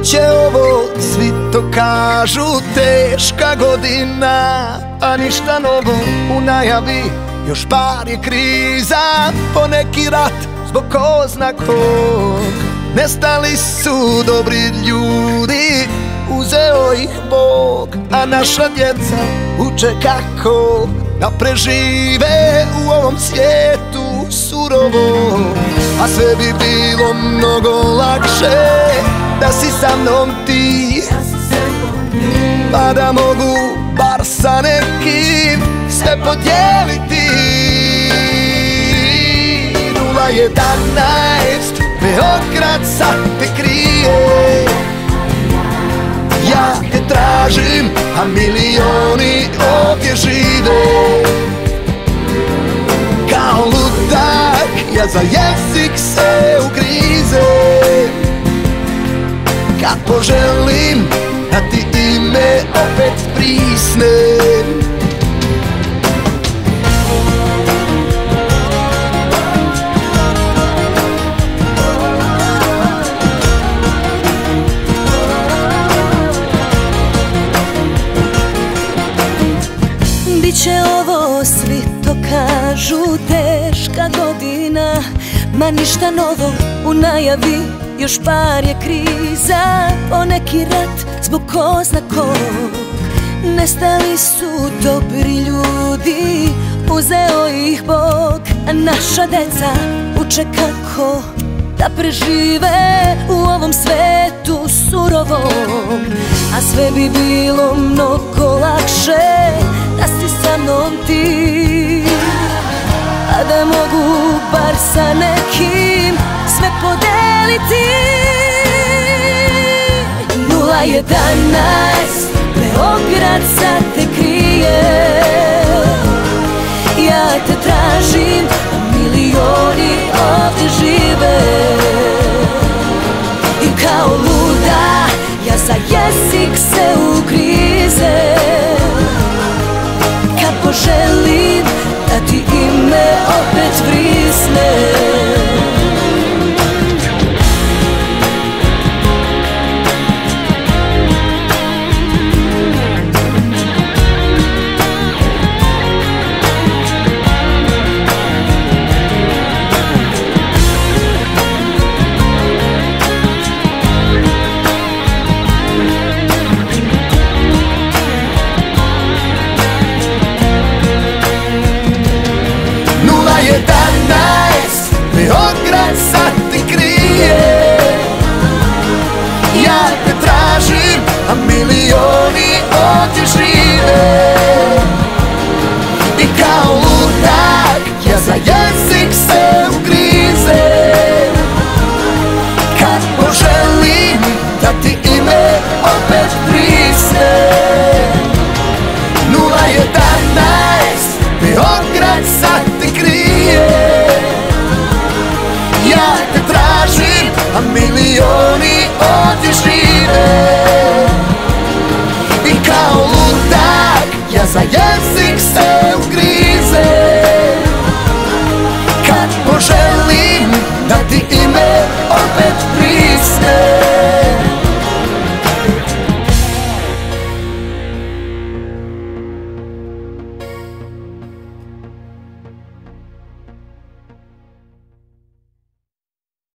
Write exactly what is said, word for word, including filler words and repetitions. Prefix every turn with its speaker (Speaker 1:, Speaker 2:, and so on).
Speaker 1: Biće ovo, svi to kažu, teška godina, a ništa novo u najavi, još par je kriza, poneki rat zbog ko zna kog. Nestali su dobri ljudi, uzeo ih Bog, a naša djeca uče kako da prežive u ovom svijetu surovom. A sve bi bilo mnogo lakše da si sa mnom ti, pa da mogu bar sa nekim sve podijeliti. Nula jedanaest, Beograd sad te krije, ja te tražim, a milioni ovdje žive. Kao ludak, ja za jezik se ugrizem, kad poželim da ti ime opet prisnem.
Speaker 2: Biće ovo, svi to kažu, teška godina, ma ništa novo u najavi, još par je kriza, poneki rat zbog ko zna kog. Nestali su dobri ljudi, uzeo ih Bog, a naša deca uče kako da prežive u ovom svetu surovom. A sve bi bilo mnogo lakše da si sa mnom ti, a da mogu bar sa nekim sve podeliti. Nula jedanaest, Beograd sad te krije, ja te tražim, a milioni ovdje žive. I kao luda, ja za jezik se ugrizem, kad poželim da ti ime opet vrisnem.
Speaker 1: jedanaest, Beograd sad te krije, ja te tražim, a milioni ovdje žive. I kao ludak, ja za jezik se ugrizem, kad poželim da ti ime opet prisnem. Nula jedanaest, Beograd sad te krije, ja te tražim, a milioni ovdje žive. I kao ludak, ja za jezik se ugrizem, kad poželim da ti ime opet prisnem.